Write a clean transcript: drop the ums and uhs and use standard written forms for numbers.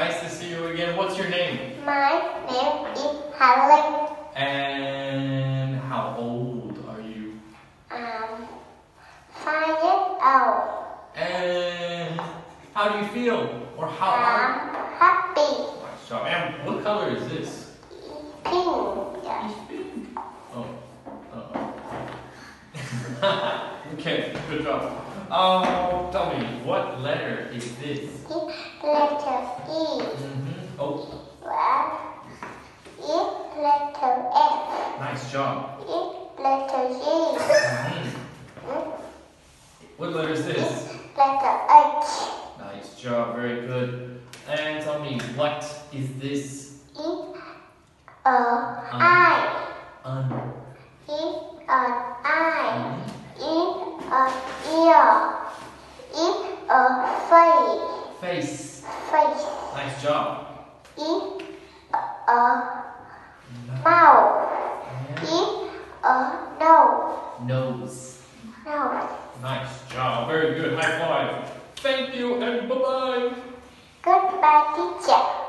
Nice to see you again. What's your name? My name is Hà Linh. And how old are you? 5 years old. And how do you feel? Or how are I'm happy. Nice job. And what color is this? Pink. It's pink. Oh. Okay, good job. Tell me, what letter is this? It's letter E. Oh, Well, it's letter F. nice job. It's letter G. What letter is this? It's letter H. Nice job, very good. And tell me, what is this? It's I. It's an eye. It's an ear. It's a face. Face. Face. Nice job. It's a mouth. And It's a nose. nose. Nose. Nice job, very good. High five. Thank you and bye-bye. Goodbye, teacher.